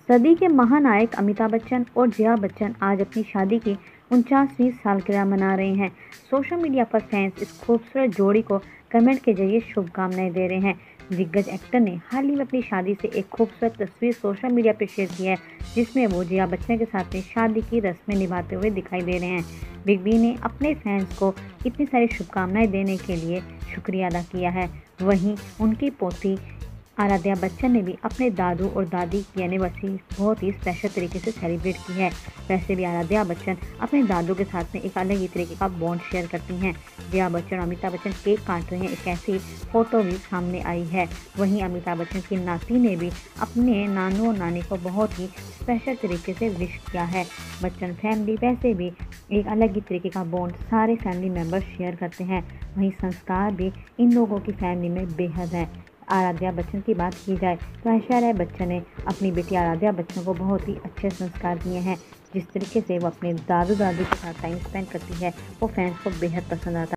सदी के महानायक अमिताभ बच्चन और जया बच्चन आज अपनी शादी की 49वीं सालगिरह मना रहे हैं। सोशल मीडिया पर फैंस इस खूबसूरत जोड़ी को कमेंट के जरिए शुभकामनाएं दे रहे हैं। दिग्गज एक्टर ने हाल ही में अपनी शादी से एक खूबसूरत तस्वीर सोशल मीडिया पर शेयर की है, जिसमें वो जया बच्चन के साथ में शादी की रस्में निभाते हुए दिखाई दे रहे हैं। बिग बी ने अपने फैंस को इतनी सारी शुभकामनाएं देने के लिए शुक्रिया अदा किया है। वहीं उनकी पोती आराध्या बच्चन ने भी अपने दादू और दादी की एनिवर्सरी बहुत ही स्पेशल तरीके से सेलिब्रेट की है। वैसे भी आराध्या बच्चन अपने दादू के साथ में एक अलग ही तरीके का बॉन्ड शेयर करती हैं। जया बच्चन और अमिताभ बच्चन केक काट रहे हैं, एक ऐसी फोटो भी सामने आई है। वहीं अमिताभ बच्चन की नाती ने भी अपने नानू और नानी को बहुत ही स्पेशल तरीके से विश किया है। बच्चन फैमिली वैसे भी एक अलग ही तरीके का बॉन्ड सारे फैमिली मेम्बर्स शेयर करते हैं। वहीं संस्कार भी इन लोगों की फैमिली में बेहद है। आराध्या बच्चन की बात की जाए तो ऐश्वर्या बच्चन ने अपनी बेटी आराध्या बच्चन को बहुत ही अच्छे संस्कार दिए हैं। जिस तरीके से वो अपने दादू दादी के साथ टाइम स्पेंड करती है, वो फैंस को बेहद पसंद आता है।